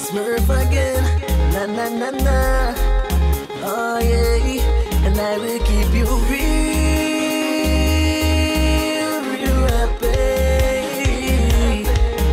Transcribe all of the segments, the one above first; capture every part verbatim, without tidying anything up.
Smurf again, na na na na. Oh yeah, and I will keep you real, real happy.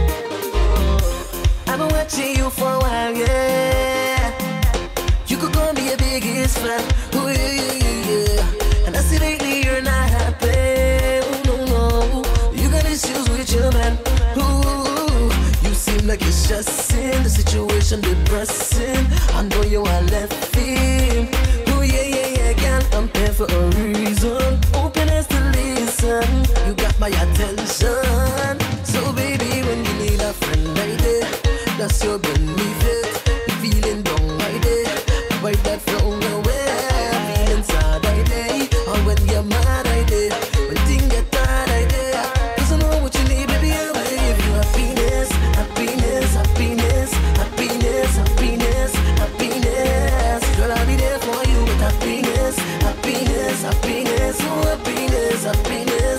I've been watching you for a while, yeah. You could call me a biggest fan, oh yeah, yeah, yeah, yeah. And I see lately you're not happy, oh no, no. You got issues with your man, ooh. You seem like it's just in the situation depressing. I know you are left feeling, oh yeah, yeah, yeah, girl, I'm here for a reason. Open as to listen, you got my attention. So baby, when you need a friend like that, that's your benefit. You feeling down right there, wipe that frown away. Feeling sad right there, or when you're mad right there, when things get tired right there. Cause I know what you need, baby, I will give you happiness, happiness, happiness, happiness, happiness, happiness. Girl, I'll be there for you with happiness, happiness, happiness, oh happiness, happiness,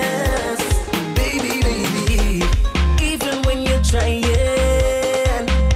happiness. Baby, baby, even when you're trying,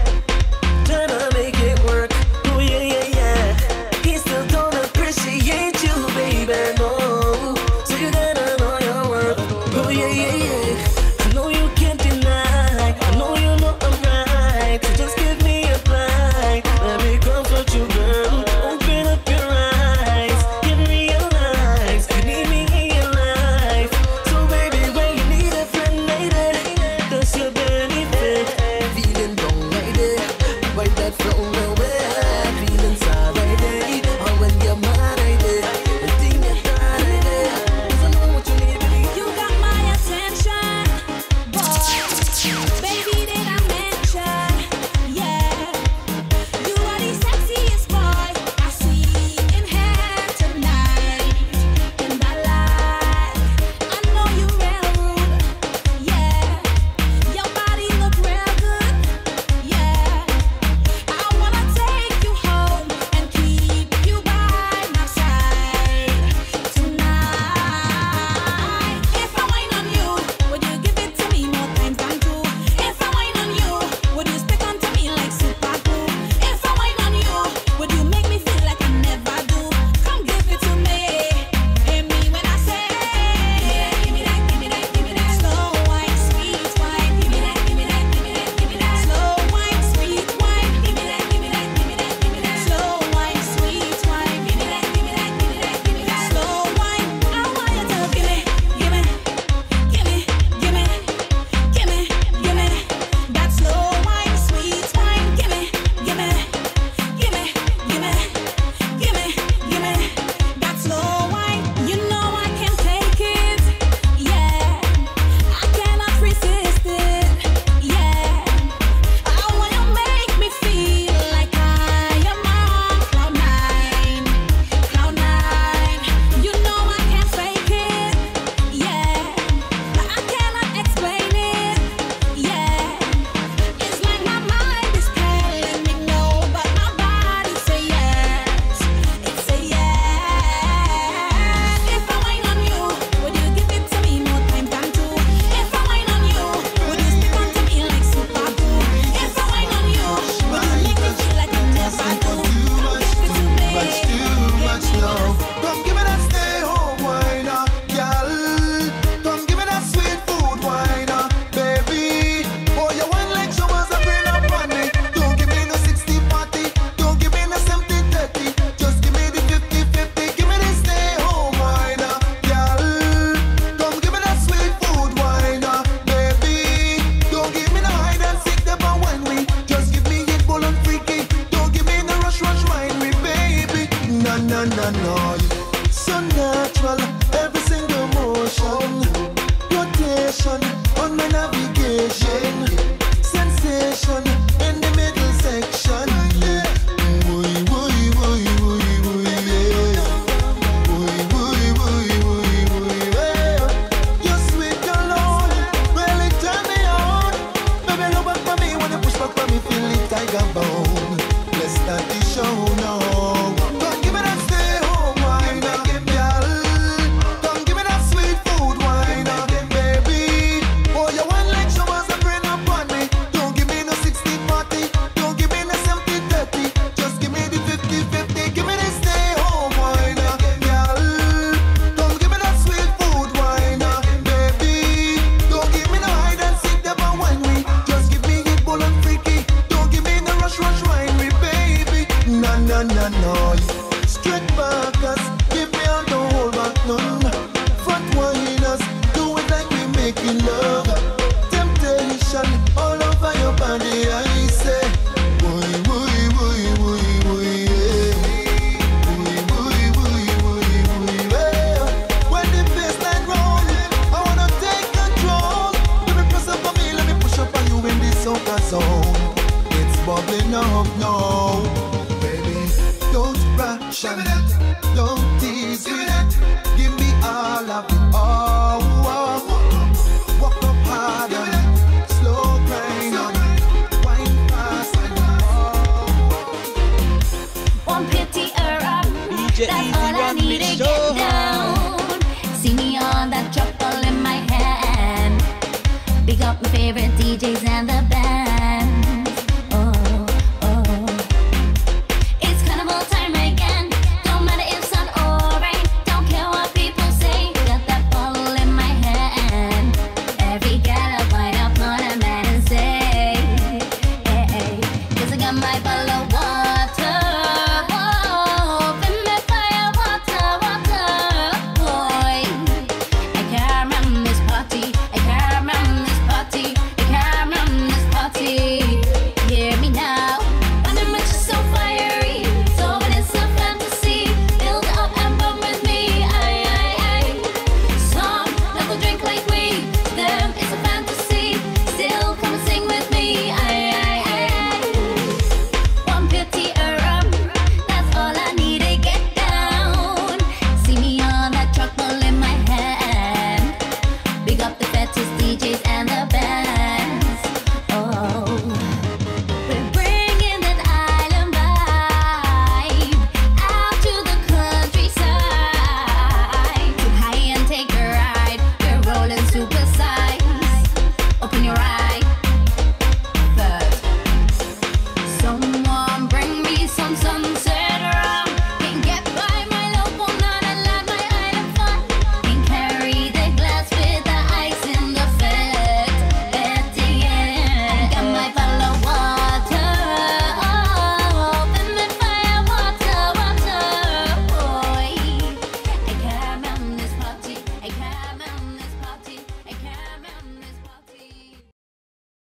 soca zone. It's bubbling up now. Baby, don't rush and don't tease me. Give me all of it. Oh, oh.